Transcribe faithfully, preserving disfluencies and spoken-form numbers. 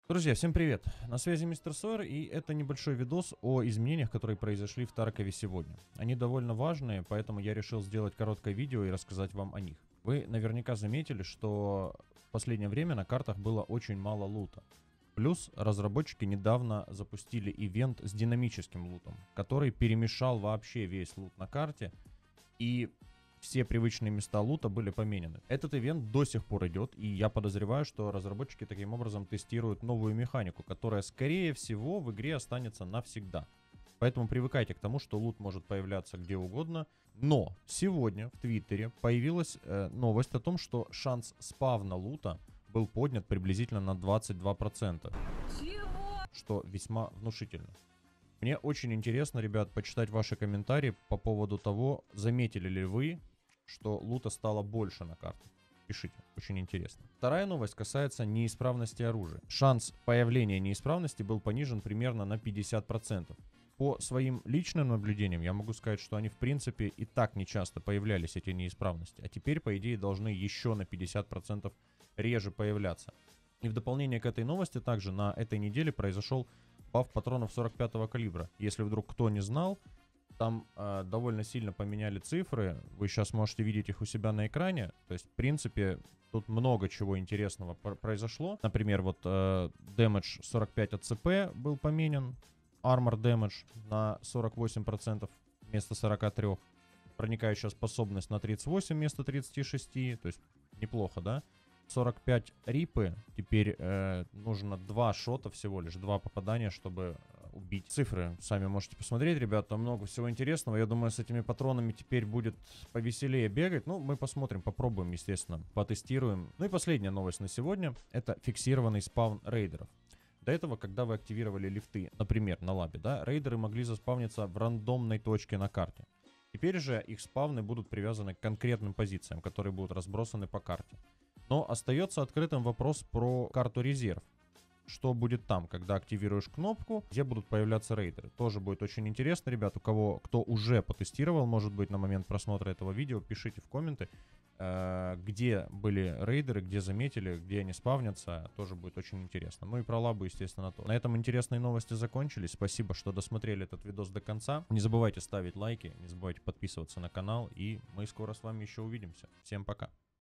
Друзья, всем привет! На связи мистер Сойер, и это небольшой видос о изменениях, которые произошли в Таркове сегодня. Они довольно важные, поэтому я решил сделать короткое видео и рассказать вам о них. Вы наверняка заметили, что в последнее время на картах было очень мало лута. Плюс разработчики недавно запустили ивент с динамическим лутом, который перемешал вообще весь лут на карте, и все привычные места лута были поменены. Этот ивент до сих пор идет, и я подозреваю, что разработчики таким образом тестируют новую механику, которая, скорее всего, в игре останется навсегда. Поэтому привыкайте к тому, что лут может появляться где угодно. Но сегодня в Твиттере появилась э, новость о том, что шанс спавна лута был поднят приблизительно на двадцать два процента. Чего? Что весьма внушительно. Мне очень интересно, ребят, почитать ваши комментарии по поводу того, заметили ли вы, что лута стало больше на карте. Пишите, очень интересно. Вторая новость касается неисправности оружия. Шанс появления неисправности был понижен примерно на пятьдесят процентов. По своим личным наблюдениям я могу сказать, что они в принципе и так не часто появлялись, эти неисправности. А теперь, по идее, должны еще на пятьдесят процентов реже появляться. И в дополнение к этой новости также на этой неделе произошел баф патронов сорок пятого калибра. Если вдруг кто не знал, там э, довольно сильно поменяли цифры. Вы сейчас можете видеть их у себя на экране. То есть, в принципе, тут много чего интересного произошло. Например, вот э, damage сорок пять от ЦП был поменен. Armor damage на сорок восемь процентов вместо сорока трёх. Проникающая способность на тридцать восемь вместо тридцати шести. То есть, неплохо, да? сорок пять рипы. Теперь э, нужно два шота всего лишь, два попадания, чтобы убить. Цифры сами можете посмотреть, ребята, много всего интересного. Я думаю, с этими патронами теперь будет повеселее бегать. Ну, мы посмотрим, попробуем, естественно, потестируем. Ну и последняя новость на сегодня. Это фиксированный спаун рейдеров. До этого, когда вы активировали лифты, например, на лабе, да, рейдеры могли заспавниться в рандомной точке на карте. Теперь же их спавны будут привязаны к конкретным позициям, которые будут разбросаны по карте. Но остается открытым вопрос про карту резерв. Что будет там, когда активируешь кнопку, где будут появляться рейдеры. Тоже будет очень интересно, ребят. У кого, кто уже потестировал, может быть, на момент просмотра этого видео, пишите в комменты, э, где были рейдеры, где заметили, где они спавнятся. Тоже будет очень интересно. Ну и про лабу, естественно, то. На этом интересные новости закончились. Спасибо, что досмотрели этот видос до конца. Не забывайте ставить лайки, не забывайте подписываться на канал. И мы скоро с вами еще увидимся. Всем пока.